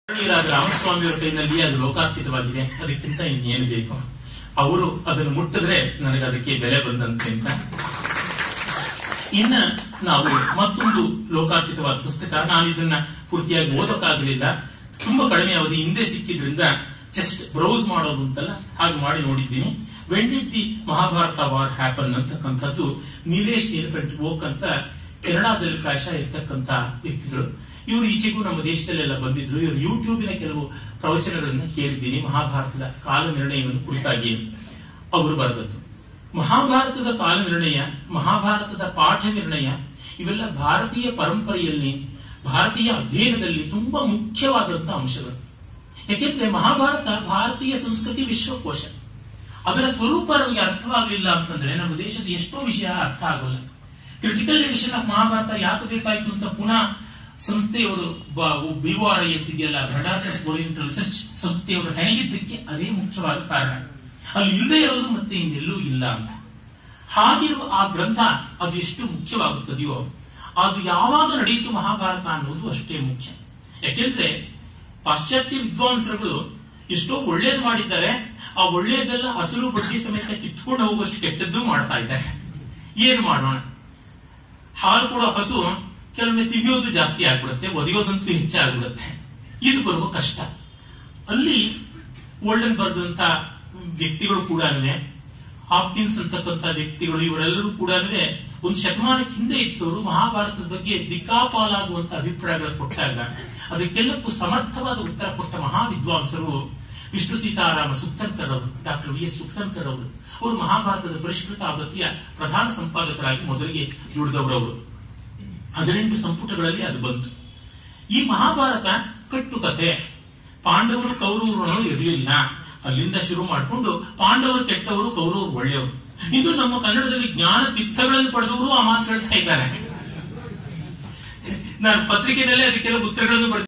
ರಾಮಸ್ವಾಮಿಯವರ ಕೈನಲ್ಲಿ ಅದು ಲೋಕಾರ್ಪಿತವಾಗಿದೆ. ಅದಕ್ಕಿಂತ ಇನ್ನೇನು ಬೇಕು? ಅವರು ಅದನ್ನು ಮುಟ್ಟಿದ್ರೆ ನನಗೆ ಅದಕ್ಕೆ ಬೆಲೆ ಬಂದಂತೆ ಅಂತ. ಇನ್ನ ನಾವು ಮತ್ತೊಂದು ಲೋಕಾರ್ಪಿತವಾದ ಪುಸ್ತಕ, ನಾನು ಇದನ್ನ ಪೂರ್ತಿಯಾಗಿ ಓದೋಕ್ಕಾಗಲಿಲ್ಲ, ತುಂಬಾ ಕಡಿಮೆ ಅವಧಿ ಹಿಂದೆ ಸಿಕ್ಕಿದ್ರಿಂದ ಜಸ್ಟ್ ಬ್ರೌಸ್ ಮಾಡೋದು ಅಂತಲ್ಲ ಹಾಗೆ ಮಾಡಿ ನೋಡಿದ್ದೀನಿ. When did the Mahabharata war happen ಅಂತಕ್ಕಂಥದ್ದು ನೀಲೇಶ್ ನೀಲಕಂಠ ಓಕ್ ಅಂತ ಕೆನಡಾದಲ್ಲಿ ಪ್ರಾಯಶಃ ಇರ್ತಕ್ಕಂಥ ವ್ಯಕ್ತಿಗಳು. ಇವರು ಈಚೆಗೂ ನಮ್ಮ ದೇಶದಲ್ಲೆಲ್ಲ ಬಂದಿದ್ರು. ಇವರು ಯೂಟ್ಯೂಬಿನ ಕೆಲವು ಪ್ರವಚನಗಳನ್ನು ಕೇಳಿದ್ದೀನಿ ಮಹಾಭಾರತದ ಕಾಲ ನಿರ್ಣಯವನ್ನು ಕುರಿತಾಗಿ. ಅವರು ಬರೆದದ್ದು ಮಹಾಭಾರತದ ಕಾಲ ನಿರ್ಣಯ, ಮಹಾಭಾರತದ ಪಾಠ ನಿರ್ಣಯ, ಇವೆಲ್ಲ ಭಾರತೀಯ ಪರಂಪರೆಯಲ್ಲಿ, ಭಾರತೀಯ ಅಧ್ಯಯನದಲ್ಲಿ ತುಂಬಾ ಮುಖ್ಯವಾದಂತಹ ಅಂಶಗಳು. ಯಾಕೆಂದ್ರೆ ಮಹಾಭಾರತ ಭಾರತೀಯ ಸಂಸ್ಕೃತಿ ವಿಶ್ವಕೋಶ. ಅದರ ಸ್ವರೂಪ ನಮಗೆ ಅರ್ಥವಾಗಲಿಲ್ಲ ಅಂತಂದ್ರೆ ನಮ್ಮ ದೇಶದ ಎಷ್ಟೋ ವಿಷಯ ಅರ್ಥ ಆಗೋಲ್ಲ. ಕ್ರಿಟಿಕಲ್ ಎಡಿಷನ್ ಆಫ್ ಮಹಾಭಾರತ ಯಾಕೆ ಬೇಕಾಯ್ತು ಅಂತ ಪುನಃ ಸಂಸ್ಥೆಯವರು BORI ಅಂತಿದೆಯಲ್ಲ, ಬ್ರಡಾರ್ಸ್ ಓರಿಯೆಂಟಲ್ ರಿಸರ್ಚ್ ಸಂಸ್ಥೆಯವರು ಹೆಣಗಿದ್ದಕ್ಕೆ ಅದೇ ಮುಖ್ಯವಾದ ಕಾರಣ. ಅಲ್ಲಿ ಇಲ್ಲದೆ ಇರೋದು ಮತ್ತೆ ಇನ್ನೆಲ್ಲೂ ಇಲ್ಲ ಅಂತ. ಹಾಗಿರುವ ಆ ಗ್ರಂಥ ಅದು ಎಷ್ಟು ಮುಖ್ಯವಾಗುತ್ತದೆಯೋ ಅದು ಯಾವಾಗ ನಡೆಯಿತು ಮಹಾಭಾರತ ಅನ್ನೋದು ಅಷ್ಟೇ ಮುಖ್ಯ. ಯಾಕೆಂದ್ರೆ ಪಾಶ್ಚಾತ್ಯ ವಿದ್ವಾಂಸರುಗಳು ಎಷ್ಟೋ ಒಳ್ಳೇದು ಮಾಡಿದ್ದಾರೆ, ಆ ಒಳ್ಳೇದೆಲ್ಲ ಅಸಲು ಬಡ್ಡಿ ಸಮೇತ ಕಿತ್ಕೊಂಡು ಹೋಗುವಷ್ಟು ಕೆಟ್ಟದ್ದು ಮಾಡ್ತಾ ಇದ್ದಾರೆ. ಏನ್ ಮಾಡೋಣ? ಹಾಲು ಕೂಡ ಹಸು ಕೆಲವೊಮ್ಮೆ ತಿವಿಯೋದು ಜಾಸ್ತಿ ಆಗ್ಬಿಡುತ್ತೆ, ಒದೆಯೋದಂತೂ ಹೆಚ್ಚಾಗ್ಬಿಡುತ್ತೆ. ಇದು ಬರುವ ಕಷ್ಟ. ಅಲ್ಲಿ ಓಲ್ಡನ್ ಬರ್ದಂತ ವ್ಯಕ್ತಿಗಳು ಕೂಡ, ಹಾಪ್ಕಿನ್ಸ್ ಅಂತಕ್ಕಂಥ ವ್ಯಕ್ತಿಗಳು, ಇವರೆಲ್ಲರೂ ಕೂಡ ಒಂದು ಶತಮಾನಕ್ಕೆ ಹಿಂದೆ ಇತ್ತವರು ಮಹಾಭಾರತದ ಬಗ್ಗೆ ದಿಕ್ಕಾಪಾಲಾಗುವಂತ ಅಭಿಪ್ರಾಯಗಳು ಕೊಟ್ಟಾಗ ಅದಕ್ಕೆಲ್ಲಕ್ಕೂ ಸಮರ್ಥವಾದ ಉತ್ತರ ಕೊಟ್ಟ ಮಹಾವಿದ್ವಾಂಸರು ವಿಷ್ಣು ಸೀತಾರಾಮ ಸುಕ್ತನ್ಕರ್ ಅವರು, ಡಾಕ್ಟರ್ VS ಸುಕ್ತನ್ಕರ್ ಅವರು. ಅವರು ಮಹಾಭಾರತದ ಪರಿಷ್ಕೃತ ಆವೃತ್ತಿಯ ಪ್ರಧಾನ ಸಂಪಾದಕರಾಗಿ ಮೊದಲಿಗೆ ದುಡಿದವರವರು. 18 ಸಂಪುಟಗಳಲ್ಲಿ ಅದು ಬಂತು. ಈ ಮಹಾಭಾರತ ಕಟ್ಟುಕತೆ, ಪಾಂಡವರು ಕೌರವರು ಇರಲಿಲ್ಲ, ಅಲ್ಲಿಂದ ಶುರು ಮಾಡಿಕೊಂಡು ಪಾಂಡವರು ಕೆಟ್ಟವರು, ಕೌರವರು ಒಳ್ಳೆಯವರು. ಇದು ನಮ್ಮ ಕನ್ನಡದಲ್ಲಿ ಜ್ಞಾನ ಪಿತ್ತಗಳನ್ನು ಪಡೆದವರು ಆ ಮಾತು ಹೇಳ್ತಾ ಇದ್ದಾರೆ. ನಾನು ಪತ್ರಿಕೆಯಲ್ಲೇ ಅದಕ್ಕೆಲ್ಲ ಉತ್ತರಗಳನ್ನು